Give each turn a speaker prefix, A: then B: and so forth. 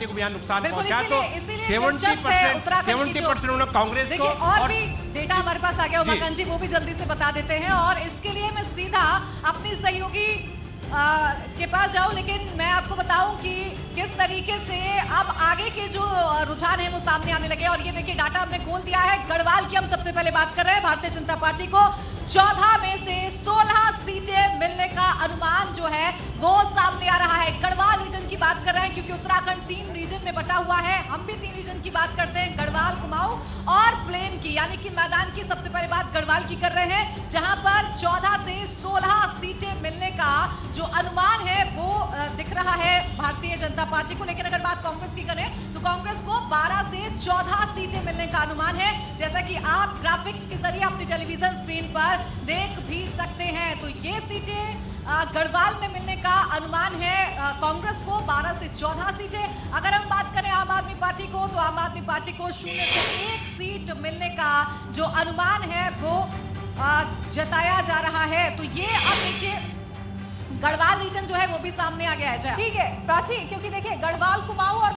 A: को भी यहाँ नुकसान
B: बिल्कुल,
A: पहुंचा। तो 70% उन्होंने कांग्रेस को।
B: और भी डेटा हमारे पास आ गया उमाकांत जी, वो भी जल्दी से बता देते हैं। और इसके लिए मैं सीधा अपनी सहयोगी के पास जाऊं, लेकिन मैं आपको बताऊं कि किस तरीके से अब आगे के जो रुझान है वो सामने आने लगे। और ये देखिए डाटा हमने खोल दिया है। गढ़वाल की हम सबसे पहले बात कर रहे हैं। भारतीय जनता पार्टी को 14 में से 16 सीटें मिलने का अनुमान जो है वो सामने आ रहा है। गढ़वाल रीजन की बात कर रहे हैं क्योंकि उत्तराखंड 3 रीजन में बटा हुआ है। हम भी 3 रीजन की बात करते हैं, गढ़वाल, कुमाऊं और प्लेन की, यानी कि मैदान की। सबसे पहले बात गढ़वाल की कर रहे हैं, जहां पर 14 से 16 सीटें मिलने का जो अनुमान है वो दिख रहा है भारतीय जनता पार्टी को। लेकिन अगर बात कांग्रेस की करें तो कांग्रेस को 12 से 14 सीटें मिलने का अनुमान है, जैसा कि आप ग्राफिक्स के जरिए अपनी टेलीविजन स्क्रीन पर देख भी सकते हैं। तो ये सीटें गढ़वाल में मिलने का अनुमान है कांग्रेस को, 12 से 14 सीटें। अगर हम बात करें आम आदमी पार्टी को, तो आम आदमी पार्टी को 0 से 1 सीट मिलने का जो अनुमान है वो जताया जा रहा है। तो ये अब देखिए गढ़वाल रीजन जो है वो भी सामने आ गया है। ठीक है प्राची, क्योंकि देखिए गढ़वाल, कुमाऊं और